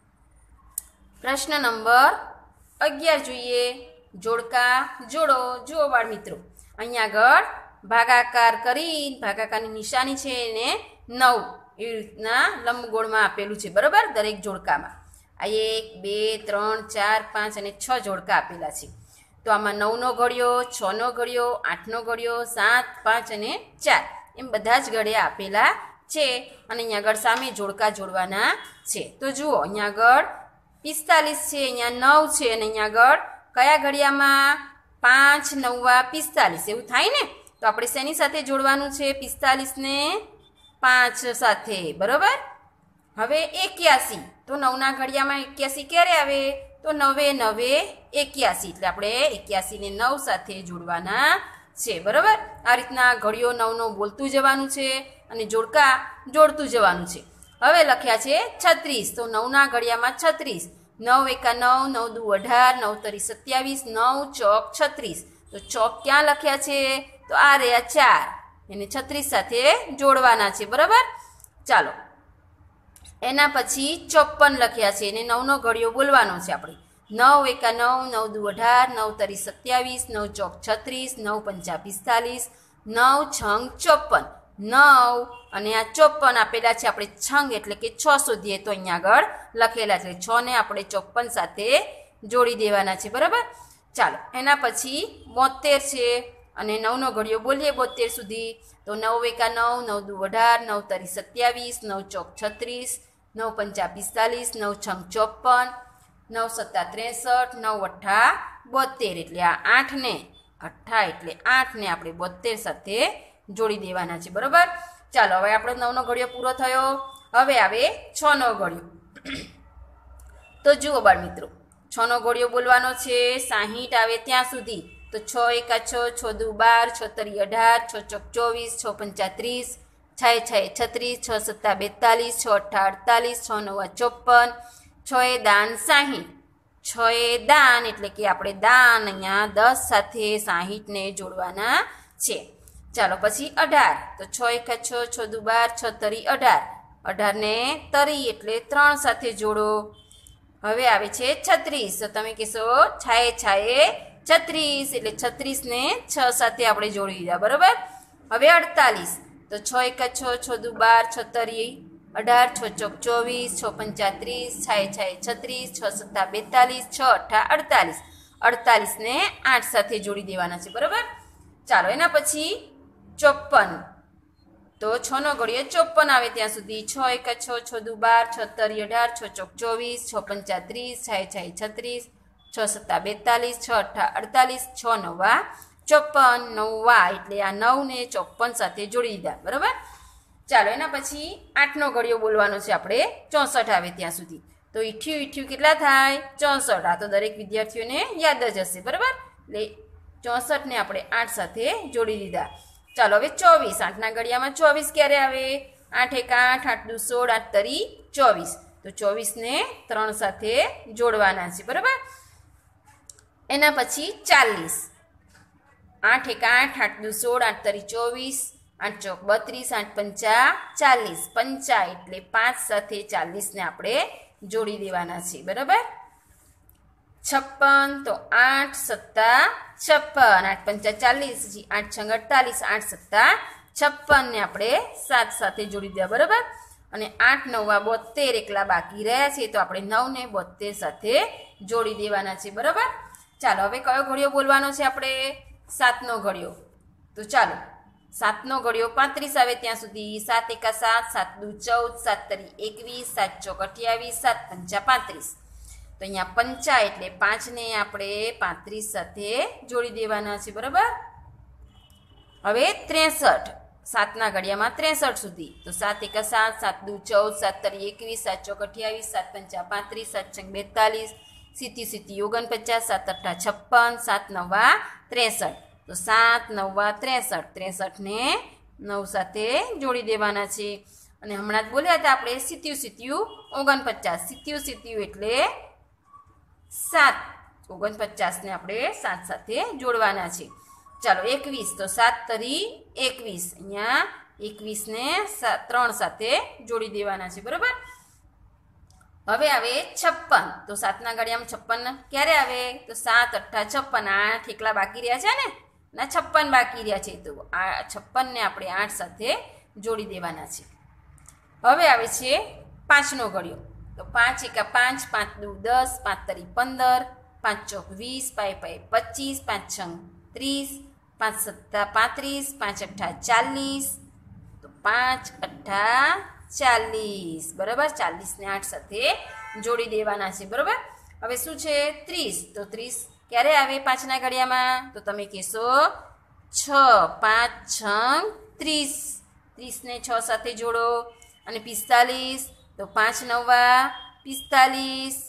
પ્રશ્ન નંબર 11 જોઈએ. જોડકા જોડો. જુઓ બાળ મિત્રો, અહીંયા આગળ ભાગાકાર કરી, ભાગાકારની નિશાની છે એને 9 એવી રીતના લંબગોળમાં આપેલું છે, બરાબર? દરેક જોડકામાં આ 1 2 3 4 5 અને 6 જોડકા આપેલા છે. તો આમાં 9 નો ઘડિયો, 6 નો ઘડિયો, 8 નો ઘડિયો, 7 5 અને 4 એમ બધા જ ઘડિયા આપેલા છે. અને અહીંયા આગળ સામે જોડકા જોડવાના છે. તો જુઓ, અહીંયા આગળ 45 છે, અહીંયા 9 છે, અને અહીંયા આગળ કયા ઘડિયામાં? 5 9 45, એવું થાય ને. તો આપણે શેની સાથે જોડવાનું છે? 45 ને 5 સાથે, બરાબર? હવે 81, તો 9 ના ઘડિયામાં 81 ક્યારે આવે? તો 9 9 81, એટલે આપણે 81 ને 9 સાથે જોડવાના છે, બરાબર? આ રીતના ઘડિયો 9 નો બોલતું જવાનું છે અને જોડકા જોડતું જવાનું છે. હવે લખ્યા છે 36, તો 9 ના ઘડિયામાં 36, 9 1 9, 9 2 18, 9 તરી 27, 9 ચોક 36, તો ચોક ક્યાં લખ્યા છે? તો આ રહ્યા 4, એને 36 સાથે જોડવાના છે, બરાબર? ચાલો, એના પછી 54 લખ્યા છે, એને 9 નો ઘડિયો બોલવાનો છે આપણે. 9 1 9, 9 2 18, 9 તરી 27, 9 ચોક 36, 9 પંચા 45, 9 છંગ 54, 9 અને આ 54 આપેલા છે આપણે છંગ એટલે કે 6 શોધીએ તો અહીંયા આગળ લખેલા છે. 6 ને આપણે 54 સાથે જોડી દેવાના છે, બરાબર? ચાલો, એના પછી 72 છે અને 9 નો ઘડિયો બોલીએ 72 સુધી, તો 9 1 9, 9 2 18, 9 તરી 27, 9 ચોક 36, 9 પંચા 45, 9 છંગ 54, 9 સત્તા 63, 9 અઠ્ઠા 72, એટલે આ 8 ને 8 એટલે 8 ને આપણે 72 સાથે જોડી દેવાના છે, બરાબર? ચાલો, હવે આપણો 9 નો ઘડિયો પૂરો થયો. હવે આવે 6 નો ઘડિયો. તો જુઓ બાળ મિત્રો, 6 નો ઘડિયો બોલવાનો છે 60 આવે ત્યાં સુધી, તો 6 1 6, 6 2 12, 6 તરી 18, 6 ચોક 24, 6 પંચા 30, 6 6 36, 6 સત્તા 42, 6 અઠ્ઠા 48, 6 9 54, 6 એ દાન 60, 6 એ દાન એટલે કે આપણે દાન અહીંયા 10 સાથે 60 ને જોડવાના છે. ચાલો, પછી 18, તો 6 1 6, 6 2 12, 6 તરી 18, 18 ને તરી એટલે 3 સાથે જોડો. હવે આવે છે 36, તો તમે કહેશો છાએ છાએ 36 એટલે 36 ને 6 સાથે આપણે જોડી દીધા બરોબર. હવે 48 તો 6 એકા 6, 6 દુ 12, 6 તરી 18, 6 ચોક 24, 6 પંચા 30, 6 36, 6 સત્તા 42, 6 અઠ્ઠા 48. 48 ને 8 સાથે જોડી દેવાના છે બરોબર. ચાલો એના પછી 54 તો 6 નો ઘડીએ 54 આવે ત્યાં સુધી 6 એકા 6, 6 દુ 12, 6 તરી 18, 6 ચોક 24, 6 પંચા 30, 6 36, 6 સત્તા 42, 6 અઠ્ઠા 48, 6 નવા 54, નવા એટલે આ 9 ને 54 સાથે જોડી દીધા બરોબર. ચાલો એના પછી 8 નો ઘડીઓ બોલવાનો છે આપણે 64 આવે ત્યાં સુધી. તો ઈઠ્યું ઈઠ્યું કેટલા થાય 64. આ તો દરેક વિદ્યાર્થીઓને યાદ જ હશે બરાબર. એટલે 64 ને આપણે 8 સાથે જોડી દીધા. ચાલો હવે 24. 8 ના ઘડિયામાં 24 ક્યારે આવે 8 એકા 8, 8 દુ 16, 8 તરી 24. તો 24 ને 3 સાથે જોડવાના છે બરાબર. એના પછી 40. 8 એકા 8, 8 દુ 16, 8 તરી 24, 8 ચોક 32, 8 પંચા 40. પંચા એટલે 5 સાથે 40 ને આપણે જોડી દેવાના છે બરાબર. 56 તો 8 સત્તા 56, 8 પંચા 40, 8 છંગ 48, 8 સત્તા 56 ને આપણે 7 સાથે જોડી દેવા બરાબર. અને 8 નવા 72 એકલા બાકી રહ્યા છે તો આપણે 9 ને 72 સાથે જોડી દેવાના છે બરાબર. ચાલો હવે કયો ઘડિયો બોલવાનો છે આપણે 7 નો ઘડિયો. તો ચાલો 7 નો ઘડિયો 35 આવે ત્યાં સુધી 7 એકા 7, 7 દુ 14, 7 તરી 21, 7 ચોક 28, 7 પંચા 35. તો અહીંયા પંચા એટલે 5 ને આપણે 35 સાથે જોડી દેવાના છે બરાબર. હવે 63. 7 ના ઘડિયામાં 63 સુધી. તો 7 એકા 7, 7 દુ 14, 7 તરી 21, 7 ચોક 28, 7 પંચા 35, 7 છંગ 42, 7 49, 7 અઠ્ઠા 56, 7 નવા 63. તો 7 નવા 63. 63 ને 9 સાથે જોડી દેવાના છે. અને હમણાં જ બોલ્યા હતા આપણે 7 49. 7 એટલે 7. 49 ને આપણે 7 સાથે જોડવાના છે. ચાલો 21. તો 7 તરી 21. અહીંયા 21 ને 3 સાથે જોડી દેવાના છે બરાબર. હવે આવે 56. તો 7 ના ઘડિયામાં 56 ક્યારે આવે તો 7 અઠ્ઠા 56. 8 એકલા બાકી રહ્યા છે ને ના 56 બાકી રહ્યા છે તો આ 56 ને આપણે 8 સાથે જોડી દેવાના છે. હવે આવે છે 5 નો ઘડિયો. તો 5 એકા 5, 5 દુ 10, 5 તરી 15, 5 ચોક 20, 5 25, 5 છંગ 30, 5 સત્તા 35, 5 અઠ્ઠા 40. તો 5 અઠ્ઠા 40 બરાબર. 40 ને 8 સાથે જોડી દેવાના છે બરાબર. હવે શું છે 30. તો 30 ક્યારે આવે 5 ના ઘડિયામાં તો તમે કહેશો 6. 5 છંગ 30. 30 ને 6 સાથે જોડો. અને 45. તો 5 નવા 45.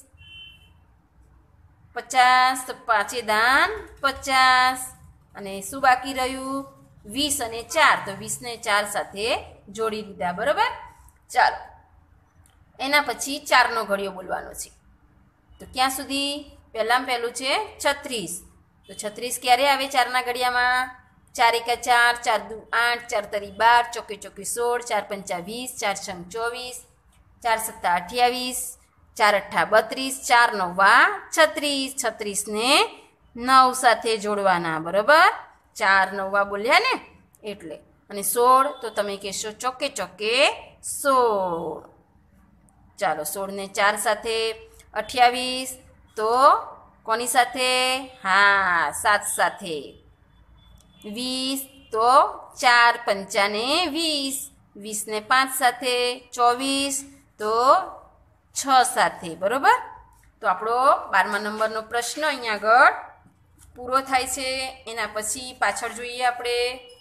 50. તો 5 દાન 50. અને શું બાકી રહ્યું 20 અને 4. તો 20 ને 4 સાથે જોડી દીધા બરાબર. ચાલો એના પછી 4 નો ઘડિયો બોલવાનો છે. તો ક્યાં સુધી પહેલામાં પહેલું છે 36. તો 36 ક્યારે આવે 4 ના ઘડિયામાં 4 એકા 4, 4 દુ 8, 4 તરી 12, ચોકે ચોકે 16, 4 પંચા 20, 4 છંગ 24, 4 સત્તા 28, 4 અઠ્ઠા 32, 4 નવા 36. 36 ને 9 સાથે જોડવાના બરાબર. 4 નવા બોલ્યા ને એટલે. અને 16 તો તમે કહેશો ચોકે ચોકે 16. ચાલો 16 ને 4 સાથે 28. તો કોની સાથે હા 7 સાથે. 20 તો 4 પંચા ને 20. 20 ને 5 સાથે 24. તો 6 સાથે બરાબર. તો આપણો 12મા નંબરનો પ્રશ્ન અહીંયા આગળ પૂરો થાય છે. એના પછી પાછળ જોઈએ આપણે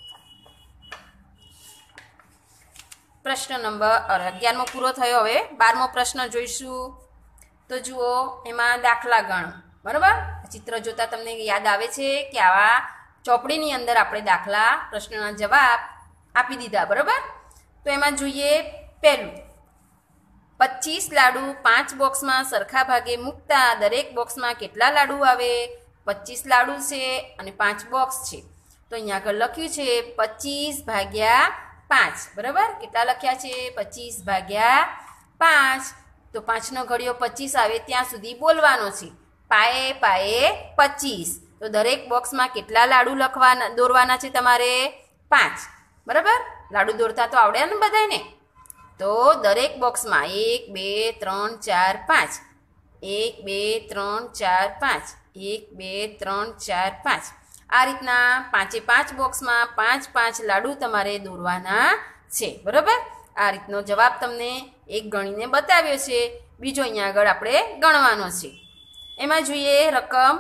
પ્રશ્ન નંબર 11મો પૂરો થયો. હવે 12મો પ્રશ્ન જોઈશું. તો જુઓ એમાં દાખલા ગણ બરાબર. ચિત્ર જોતા તમને યાદ આવે છે કે આવા ચોપડીની અંદર આપણે દાખલા પ્રશ્નના જવાબ આપી દીધા બરાબર. તો એમાં જોઈએ પહેલું 25 લાડુ 5 બોક્સમાં સરખા ભાગે મૂકતા દરેક બોક્સમાં કેટલા લાડુ આવે. 25 લાડુ છે અને 5 બોક્સ છે. તો અહીંયા આગળ લખ્યું છે 25 ભાગ્યા 5 બરાબર. કેટલા લખ્યા છે 25 ભાગ્યા 5. તો 5 નો ઘડિયો 25 આવે ત્યાં સુધી બોલવાનો છે. પાયે પાયે 25. તો દરેક બોક્સમાં કેટલા લાડુ દોરવાના છે તમારે? 5. બરાબર? લાડુ દોરતા તો આવડે ને બધાને? તો દરેક બોક્સમાં 1 2 3 4 5, 1 2 3 4 5, 1 2 3 4 5. આ રીતના 5 બોક્સમાં 5 લાડુ તમારે દોરવાના છે. બરાબર? આ રીતનો જવાબ તમને એક ગણીને બતાવ્યો છે, બીજો અહીંયા આગળ આપણે ગણવાનો છે. એમાં જોઈએ રકમ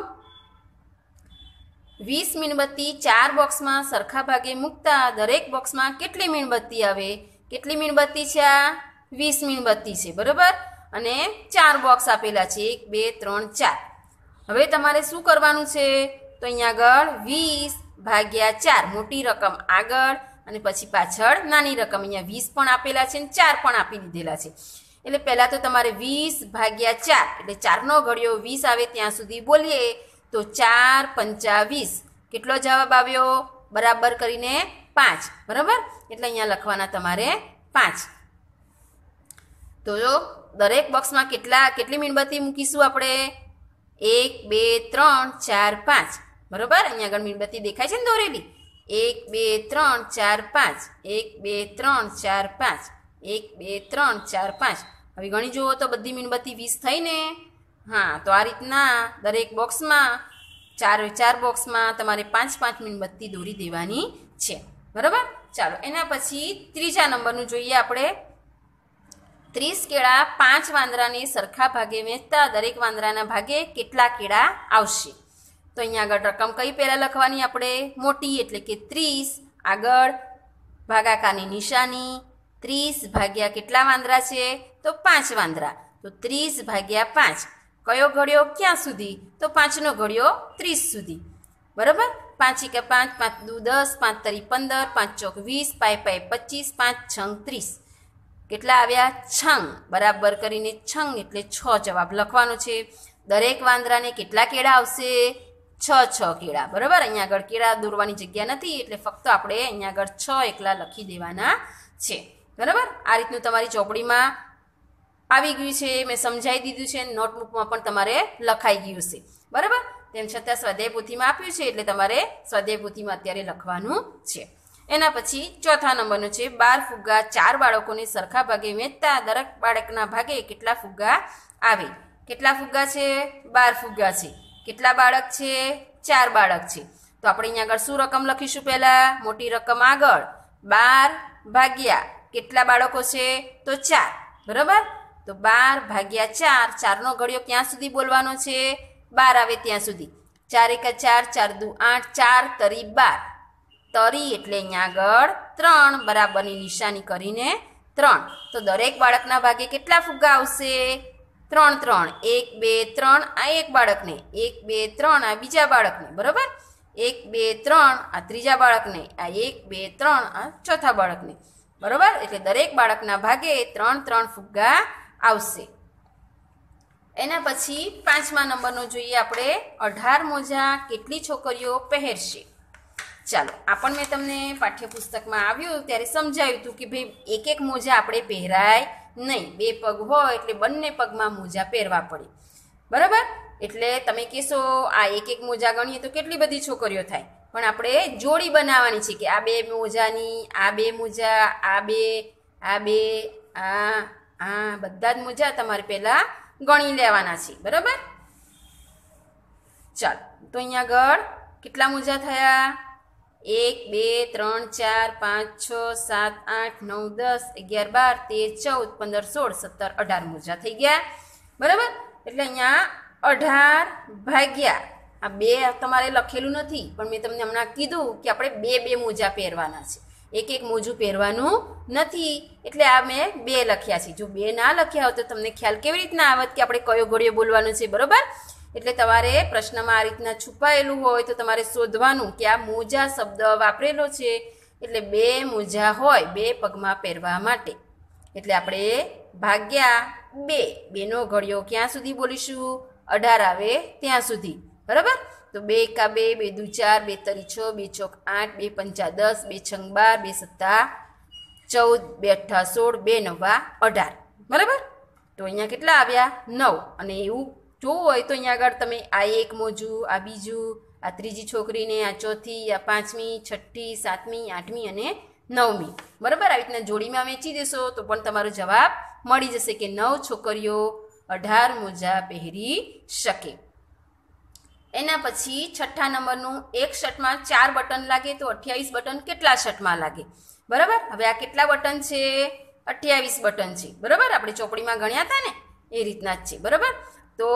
20 મીણબત્તી 4 બોક્સમાં સરખા ભાગે મૂકતા દરેક બોક્સમાં કેટલી મીણબત્તી આવે? કેટલી મીણબત્તી છે? આ 20 મીણબત્તી છે. બરાબર? અને 4 બોક્સ આપેલા છે, 1 2 3 4. હવે તમારે શું કરવાનું છે? તો અહીંયા આગળ 20 ભાગ્યા 4, મોટી રકમ આગળ અને પછી પાછળ નાની રકમ. અહીંયા 20 પણ આપેલા છે અને 4 પણ આપી દીધેલા છે. એટલે પહેલાં તો તમારે 20 ભાગ્યા 4 એટલે 4નો ઘડિયો 20 આવે ત્યાં સુધી બોલીએ તો 4 પંચા 20. કેટલો જવાબ આવ્યો? બરાબર કરીને 5. બરાબર? એટલે અહીંયા લખવાના તમારે 5. તો દરેક બોક્સમાં કેટલી મીણબત્તી મૂકીશું આપણે? 1 2 3 4 5. બરાબર? અહીંયા આગળ મીણબત્તી દેખાય છે ને દોરેલી? 1 2 3 4 5, 1 2 3 4 5, 1 2 3 4 5. હવે ગણી જુઓ તો બધી મીણબત્તી 20 થઈ ને? હા, તો આ રીતના દરેક બોક્સમાં 4 બોક્સમાં તમારે 5 મીણબત્તી દોરી દેવાની છે. બરાબર? ચાલો એના પછી ત્રીજા નંબરનું જોઈએ આપણે. 30 કેળા 5 વાંદરાને સરખા ભાગે વહેંચતા દરેક વાંદરાના ભાગે કેટલા કેળા આવશે? તો અહીંયા આગળ રકમ કઈ પહેલાં લખવાની આપણે? મોટી એટલે કે 30. આગળ ભાગાકારની નિશાની. 30 ભાગ્યા કેટલા વાંદરા છે? તો 5 વાંદરા. તો 30 ભાગ્યા 5. કયો ઘડિયો ક્યાં સુધી? તો 5નો ઘડિયો 30 સુધી. બરાબર? 5 × 5, 5 × 10, 5 × 3 15, 5 × 4 20, 5 × 5 25, 5 × 6 30. કેટલા આવ્યા? 6. બરાબર કરીને 6 એટલે 6 જવાબ લખવાનો છે. દરેક વાંદરાને કેટલા કેળા આવશે? 6 કેળા. બરાબર? અહીંયા આગળ કેળા દોરવાની જગ્યા નથી એટલે ફક્ત આપણે અહીંયા આગળ 6 એકલા લખી દેવાના છે. બરાબર? આ રીતનું તમારી ચોપડીમાં આવી ગયું છે, મેં સમજાવી દીધું છે, નોટબુકમાં પણ તમારે લખાઈ ગયું છે. બરાબર? તેમ છતાં સ્વાધ્યાય પોથીમાં આપ્યું છે એટલે તમારે સ્વાધ્યાય પોથીમાં અત્યારે લખવાનું છે. એના પછી ચોથા નંબરનો છે 12 ફુગ્ગા 4 બાળકોને સરખા ભાગે વહેંચતા દરેક બાળકના ભાગે કેટલા ફુગ્ગા આવે? કેટલા ફુગ્ગા છે? 12 ફુગ્ગા છે. કેટલા બાળક છે? 4 બાળક છે. તો આપણે અહીંયા આગળ શું રકમ લખીશું? પહેલાં મોટી રકમ આગળ 12 ભાગ્યા કેટલા બાળકો છે? તો 4. બરાબર? તો 12 ભાગ્યા 4. 4નો ઘડિયો ક્યાં સુધી બોલવાનો છે? 12 આવે ત્યાં સુધી. 4 × 4, 4 × 8, 4 તરી 12. તરી એટલે અહીંયા આગળ 3 બરાબરની નિશાની કરીને 3. તો દરેક બાળકના ભાગે કેટલા ફુગ્ગા આવશે? 3 3. 1 2 3 આ એક બાળકને, 1 2 3 આ બીજા બાળકને. બરાબર? 1 2 3 આ ત્રીજા બાળકને, આ 1 2 3 આ ચોથા બાળકને. બરાબર? એટલે દરેક બાળકના ભાગે 3 3 ફુગ્ગા આવશે. એના પછી 5મા નંબરનો જોઈએ આપણે. 18 મોજા કેટલી છોકરીઓ પહેરશે? ચાલો, આ પણ મેં તમને પાઠ્યપુસ્તકમાં આવ્યું ત્યારે સમજાવ્યું હતું કે ભાઈ એક મોજા આપણે પહેરાય નહીં. 2 પગ હોય એટલે બંને પગમાં મોજા પહેરવા પડે. બરાબર? એટલે તમે કહેશો આ એક મોજા ગણીએ તો કેટલી બધી છોકરીઓ થાય? પણ આપણે જોડી બનાવવાની છે કે આ 2 મોજાની, આ 2 મોજા, આ 2, આ બધા જ મોજા તમારે પહેલાં ગણી લેવાના છે. બરાબર? ચાલો, તો અહીંયા આગળ કેટલા મોજા થયા? 1 2 3 4 5 6 7 8 9 10 11 12 13 14 15 16 17 18 મોજા થઈ ગયા. બરાબર? એટલે અહીંયા 18 ભાગ્યા આ 2 તમારે લખેલું નથી પણ મેં તમને હમણાં કીધું કે આપણે 2 મોજા પહેરવાના છે. એક મોજું પહેરવાનું નથી એટલે આ મેં 2 લખ્યા છે. જો 2 ના લખ્યા હોય તો તમને ખ્યાલ કેવી રીતના આવત કે આપણે કયો ઘડિયો બોલવાનો છે? બરાબર? એટલે તમારે પ્રશ્નમાં આ રીતના છુપાયેલું હોય તો તમારે શોધવાનું કે આ મોજા શબ્દ વાપરેલો છે એટલે 2 મોજા હોય 2 પગમાં પહેરવા માટે. એટલે આપણે ભાગ્યા 2 નો ઘડિયો ક્યાં સુધી બોલીશું? 18 આવે ત્યાં સુધી. બરાબર? તો 2 × 2, 2 × 4, 2 તરી 6, 2 ચોક 8, 2 પંચા 10, 2 છંગ 12, 2 સત્તા 14, 2 અઠ્ઠા 16, 2 નવા 18. બરાબર? તો અહીંયા કેટલા આવ્યા? 9. અને એવું જોવું હોય તો અહીંયા આગળ તમે આ એક મોજું, આ બીજું, આ ત્રીજી છોકરીને, આ ચોથી, આ પાંચમી, છઠ્ઠી, સાતમી, આઠમી અને નવમી. બરાબર, આવી રીતના જોડીમાં વેચી દેશો તો પણ તમારો જવાબ મળી જશે કે 9 છોકરીઓ 18 મોજા પહેરી શકે. એના પછી છઠ્ઠા નંબરનું, એક શર્ટમાં 4 બટન લાગે તો 28 બટન કેટલા શર્ટમાં લાગે? બરાબર, હવે આ કેટલા બટન છે? 28 બટન છે. બરાબર, આપણે ચોપડીમાં ગણ્યા હતા ને એ રીતના જ છે. બરાબર, તો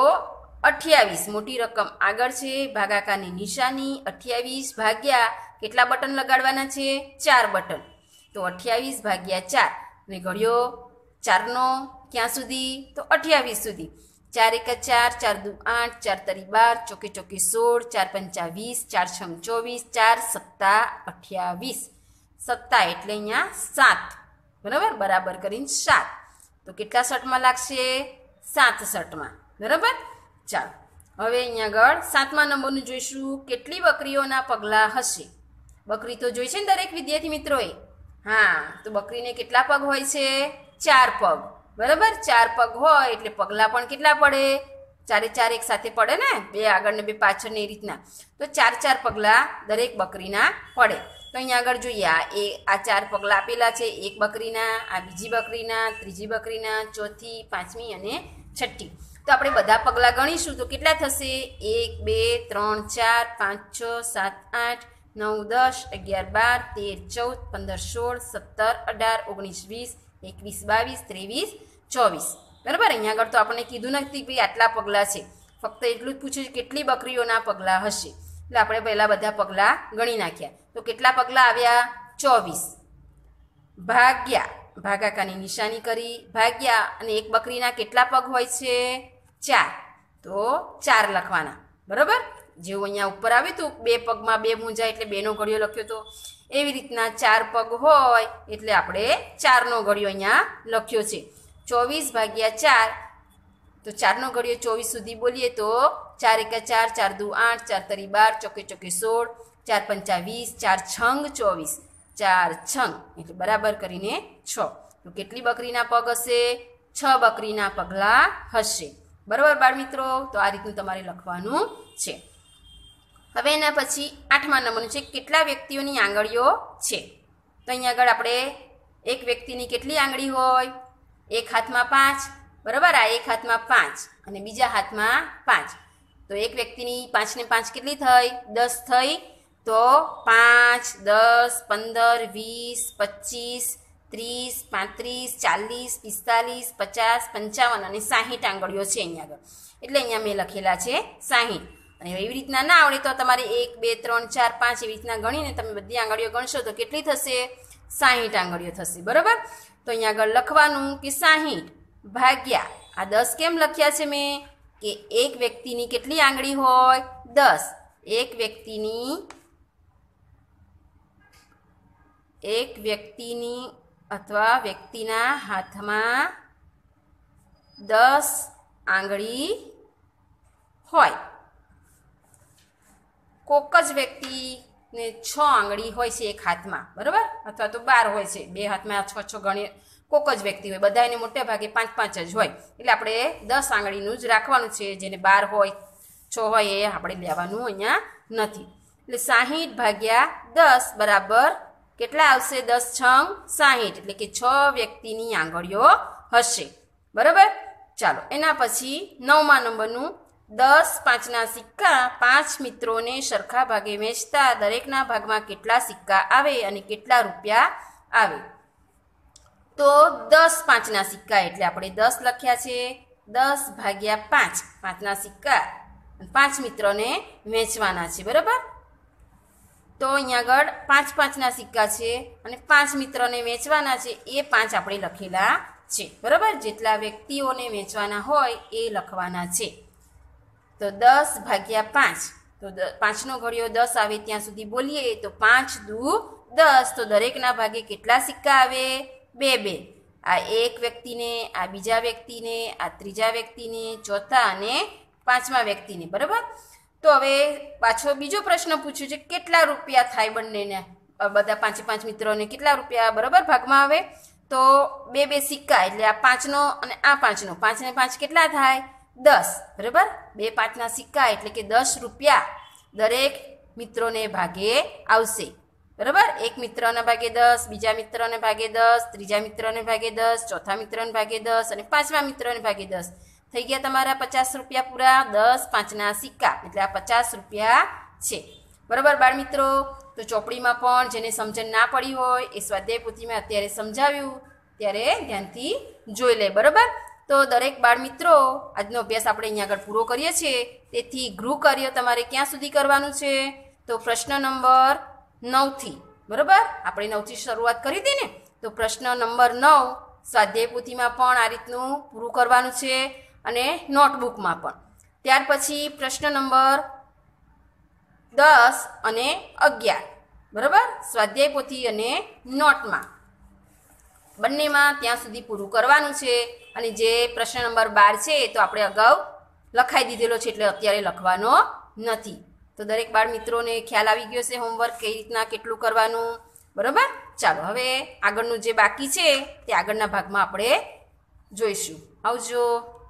28 મોટી રકમ આગળ છે, ભાગાકારની નિશાની, 28 ભાગ્યા કેટલા બટન લગાડવાના છે? 4 બટન. તો 28 ભાગ્યા 4 અને ઘડિયો 4નો ક્યાં સુધી? તો 28 સુધી. 4 એકા 4, 4 દુ 8, 4 તરી 12, ચોકે ચોકે 16, 4 પંચા 20, 4 છંગ 24, 4 સત્તા 28. સત્તા એટલે અહીંયા 7. બરાબર, બરાબર કરીને 7. તો કેટલા શર્ટમાં લાગશે? 7 શર્ટમાં. બરાબર, ચાલો હવે અહીંયા આગળ 7મા નંબરનું જોઈશું. કેટલી બકરીઓના પગલાં હશે? બકરી તો જોઈ છે ને દરેક વિદ્યાર્થી મિત્રોએ? હા, તો બકરીને કેટલા પગ હોય છે? 4 પગ. બરાબર, 4 પગ હોય એટલે પગલાં પણ કેટલા પડે? 4 એ 4 એક સાથે પડે ને, 2 આગળ ને 2 પાછળ ને એ રીતના. તો 4 પગલાં દરેક બકરીના પડે. તો અહીંયા આગળ જોઈએ, આ 4 પગલાં આપેલા છે. એક બકરીના, આ બીજી બકરીના, ત્રીજી બકરીના, ચોથી, પાંચમી અને છઠ્ઠી. તો આપણે બધા પગલાં ગણીશું તો કેટલા થશે? 1 2 3 4 5 6 7 8 9 10 11 12 13 14 15 16 17 18 19 20 21 22 23 24. બરાબર, અહીંયા આગળ તો આપણને કીધું નથી કે આટલા પગલાં છે, ફક્ત એટલું જ પૂછ્યું છે કેટલી બકરીઓના પગલાં હશે. એટલે આપણે પહેલાં બધા પગલાં ગણી નાખ્યા. તો કેટલા પગલાં આવ્યા? 24. ભાગ્યા, ભાગાકારની નિશાની કરી, ભાગ્યા અને એક બકરીના કેટલા પગ હોય છે? 4. તો 4 લખવાના. બરાબર, જેવું અહીંયા ઉપર આવ્યું હતું 2 પગમાં 2 મૂંઝા એટલે 2નો ઘડિયો લખ્યો હતો, એવી રીતના 4 પગ હોય એટલે આપણે 4નો ઘડિયો અહીંયા લખ્યો છે. 24 ભાગ્યા 4, તો 4નો ઘડિયો 24 સુધી બોલીએ તો 4 એકા 4, 4 દુ 8, 4 તરી 12, ચોકે ચોકે 16, 4 પંચા 20, 4 છંગ 24, 4 છંગ એટલે બરાબર કરીને 6. તો કેટલી બકરીના પગ હશે? 6 બકરીના પગલાં હશે. બરાબર બાળ મિત્રો, તો આ રીતનું તમારે લખવાનું છે. હવે એના પછી 8મા નંબરનું છે, કેટલા વ્યક્તિઓની આંગળીઓ છે? તો અહીંયા આગળ આપણે એક વ્યક્તિની કેટલી આંગળી હોય? એક હાથમાં 5. બરાબર, આ એક હાથમાં 5 અને બીજા હાથમાં 5. તો એક વ્યક્તિની 5 ને 5 કેટલી થઈ? 10 થઈ. તો 5 10 15 20 25 30 35 40 45 50 55 અને 60 આંગળીઓ છે અહીંયા આગળ. એટલે અહીંયા મેં લખેલા છે 60. અને એવી રીતના ના આવડે તો તમારે 1 2 3 4 5 એવી રીતના ગણીને તમે બધી આંગળીઓ ગણશો તો કેટલી થશે? 60 આંગળીઓ થશે. બરાબર, તો અહીંયા આગળ લખવાનું કે 60 ભાગ્યા આ 10 કેમ લખ્યા છે મેં? કે એક વ્યક્તિની કેટલી આંગળી હોય? 10. એક વ્યક્તિની અથવા વ્યક્તિના હાથમાં 10 આંગળી હોય. કોક જ વ્યક્તિને 6 આંગળી હોય છે એક હાથમાં. બરાબર, અથવા તો 12 હોય છે, 2 હાથમાં 6 ગણી. કોક જ વ્યક્તિ હોય, બધા એને મોટે ભાગે 5 જ હોય. એટલે આપણે 10 આંગળીનું જ રાખવાનું છે. જેને 12 હોય 6 હોય એ આપણે લેવાનું અહીંયા નથી. એટલે 60 ભાગ્યા 10 બરાબર કેટલા આવશે? 10 છંગ 60 એટલે કે 6 વ્યક્તિની આંગળીઓ હશે. બરાબર, ચાલો એના પછી 9મા નંબરનું, 10 5ના સિક્કા 5 મિત્રોને સરખા ભાગે વેચતા દરેકના ભાગમાં કેટલા સિક્કા આવે અને કેટલા રૂપિયા આવે? તો 10 5ના સિક્કા એટલે આપણે 10 લખ્યા છે. 10 ભાગ્યા 5, 5ના સિક્કા 5 મિત્રોને વેચવાના છે. બરાબર, તો અહીંયા આગળ 5 5ના સિક્કા છે અને 5 મિત્રોને વેચવાના છે. એ 5 આપણે લખેલા છે. બરાબર, જેટલા વ્યક્તિઓને વેચવાના હોય એ લખવાના છે. તો 10 ભાગ્યા 5, તો 5નો ઘડિયો 10 આવે ત્યાં સુધી બોલીએ તો 5 દુ 10. તો દરેકના ભાગે કેટલા સિક્કા આવે? 2 2. આ એક વ્યક્તિને, આ બીજા વ્યક્તિને, આ ત્રીજા વ્યક્તિને, ચોથા અને 5મા વ્યક્તિને. બરાબર, તો હવે પાછો બીજો પ્રશ્ન પૂછ્યો છે, કેટલા રૂપિયા થાય બંનેને? બધા 5 5 મિત્રોને કેટલા રૂપિયા બરાબર ભાગમાં આવે? તો 2 2 સિક્કા એટલે આ 5નો અને આ 5નો, 5 ને 5 કેટલા થાય? 10. બરાબર, 2 5ના સિક્કા એટલે કે 10 રૂપિયા દરેક મિત્રોને ભાગે આવશે બરાબર. એક મિત્રના ભાગે 10, બીજા મિત્રને ભાગે 10, ત્રીજા મિત્રને ભાગે 10, ચોથા મિત્રને ભાગે 10 અને પાંચમા મિત્રને ભાગે 10. થઈ ગયા તમારા 50 રૂપિયા પૂરા. 10 5ના સિક્કા એટલે આ 50 રૂપિયા છે બરાબર બાળ મિત્રો. તો ચોપડીમાં પણ જેને સમજણ ના પડી હોય એ સ્વાધ્યાય પોથીમાં અત્યારે સમજાવ્યું ત્યારે ધ્યાનથી જોઈ લે બરાબર. તો દરેક બાળ મિત્રો આજનો અભ્યાસ આપણે અહીંયા આગળ પૂરો કરીએ છીએ. તેથી ગૃહ કાર્ય તમારે ક્યાં સુધી કરવાનું છે? તો પ્રશ્ન નંબર 9થી બરાબર. આપણે 9થી શરૂઆત કરી હતી ને, તો પ્રશ્ન નંબર 9 સ્વાધ્યાય પોથીમાં પણ આ રીતનું પૂરું કરવાનું છે અને નોટબુકમાં પણ. ત્યાર પછી પ્રશ્ન નંબર 10 અને 11 બરાબર સ્વાધ્યાય પોથી અને નોટમાં બંનેમાં ત્યાં સુધી પૂરું કરવાનું છે. અને જે પ્રશ્ન નંબર 12 છે તો આપણે અગાઉ લખાઈ દીધેલો છે એટલે અત્યારે લખવાનો નથી. તો દરેક બાળ મિત્રોને ખ્યાલ આવી ગયો છે હોમવર્ક કઈ રીતના કેટલું કરવાનું બરાબર. ચાલો હવે આગળનું જે બાકી છે તે આગળના ભાગમાં આપણે જોઈશું. આવજો.